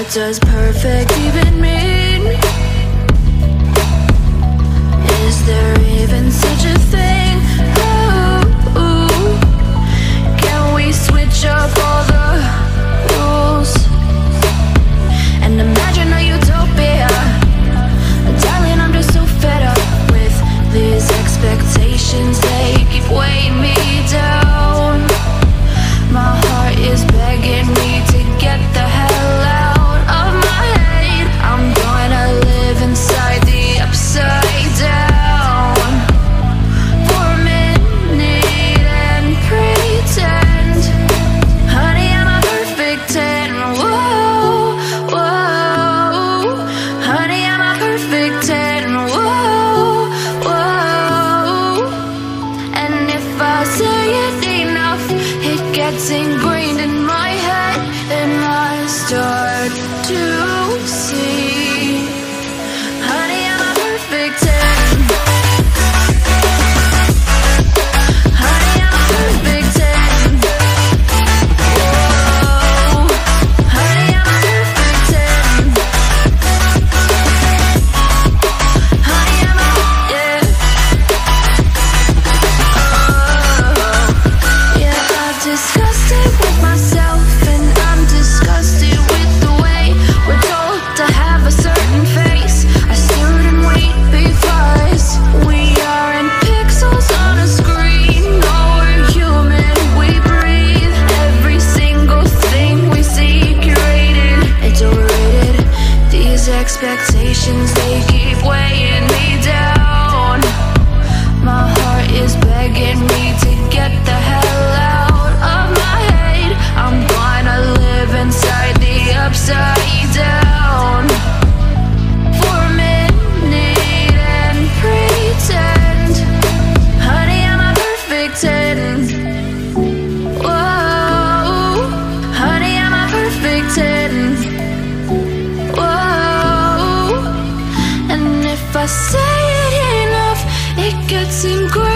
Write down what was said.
What does perfect even mean? Is there even such a thing? Ooh, can we switch up all the rules and imagine a utopia? Darling, I'm just so fed up with these expectations. They keep weighing me down. My heart is begging me to get the hell out of my head. I'm gonna live inside the upside down for a minute and pretend, honey, I'm a perfect 10. Whoa, whoa, honey, I'm a perfect 10. Whoa, whoa, and if I say it enough, it gets ingrained in my head, and I start to see, honey, I'm a perfect 10. Honey, I'm a perfect 10. Whoa, honey, I'm a perfect 10. Honey, I'm a, yeah. Yeah, I've discussed it with myself, and I'm disgusted with the way we're told to have a certain face, a certain weight, because we aren't pixels on a screen. No, we're human, we breathe. Every single thing we see curated, it's overrated. These expectations, they keep weighing me down. My heart is begging me to get the hell out of my head. I'm gonna live inside the upside down for a minute and pretend, honey, I'm a perfect 10. Whoa, honey, I'm a perfect 10. Whoa, and if I say it enough, it gets ingrained